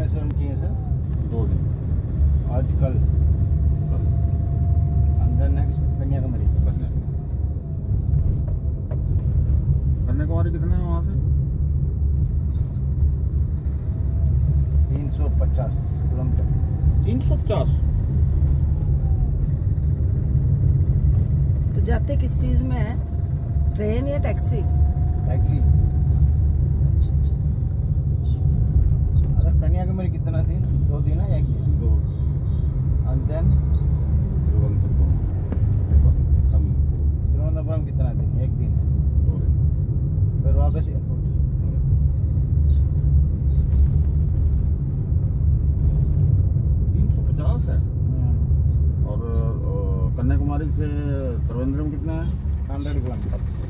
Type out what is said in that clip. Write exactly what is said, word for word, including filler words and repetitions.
रामेश्वरम किए सर दो दिन आज कल कल अंदर नेक्स्ट कन्याकुमारी। कन्याकुमारी कितना है वहाँ से? तीन सौ पचास किलोमीटर। तीन सौ पचास। तो जाते किस चीज में है, ट्रेन या टैक्सी? टैक्सी। अच्छा अच्छा। अगर कन्याकुमारी कितना दिन? दो दिन है एक दिन? दो। एंड देन तिरुवनंतपुरम तिरुवनंतपुरम कितना दिन? एक दिन है। दो दिन। फिर वापस एयरपोर्ट। तीन सौ पचास है। और अ, कन्याकुमारी से त्रिवेंद्रम कितना है? Hundred kilometre.